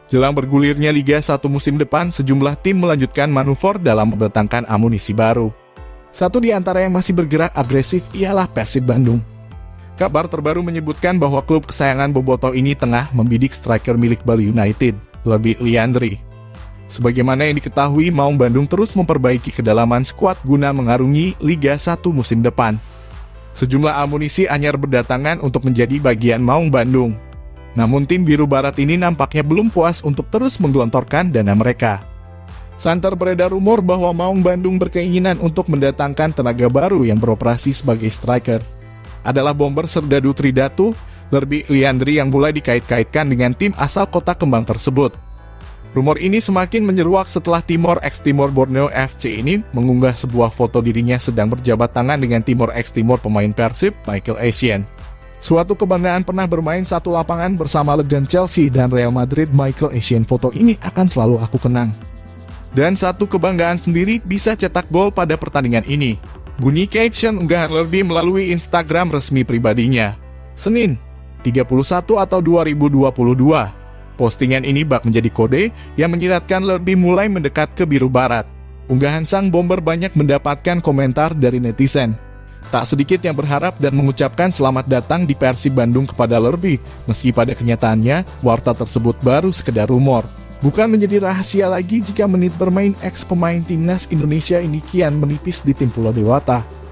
Jelang bergulirnya Liga 1 musim depan, sejumlah tim melanjutkan manuver dalam mendatangkan amunisi baru. Satu di antara yang masih bergerak agresif ialah Persib Bandung. Kabar terbaru menyebutkan bahwa klub kesayangan Bobotoh ini tengah membidik striker milik Bali United, Lerby Liandri. Sebagaimana yang diketahui, Maung Bandung terus memperbaiki kedalaman skuad guna mengarungi Liga 1 musim depan. Sejumlah amunisi anyar berdatangan untuk menjadi bagian Maung Bandung. Namun tim biru barat ini nampaknya belum puas untuk terus menggelontorkan dana mereka. Santer beredar rumor bahwa Maung Bandung berkeinginan untuk mendatangkan tenaga baru yang beroperasi sebagai striker. Adalah bomber Serdadu Tridatu, Lerby Liandri yang mulai dikait-kaitkan dengan tim asal Kota Kembang tersebut. Rumor ini semakin menyeruak setelah Timor X Timor Borneo FC ini mengunggah sebuah foto dirinya sedang berjabat tangan dengan Timor X Timor pemain Persib, Michael Essien. Suatu kebanggaan pernah bermain satu lapangan bersama legend Chelsea dan Real Madrid. Michael Essien, foto ini akan selalu aku kenang. Dan satu kebanggaan sendiri bisa cetak gol pada pertandingan ini. Bunyi caption unggahan Lerby melalui Instagram resmi pribadinya. Senin, 31 atau 2022. Postingan ini bak menjadi kode yang menyiratkan Lerby mulai mendekat ke biru barat. Unggahan sang bomber banyak mendapatkan komentar dari netizen. Tak sedikit yang berharap dan mengucapkan selamat datang di Persib Bandung kepada Lerby, meski pada kenyataannya, warta tersebut baru sekedar rumor. Bukan menjadi rahasia lagi jika menit bermain ex pemain timnas Indonesia ini kian menipis di tim Pulau Dewata.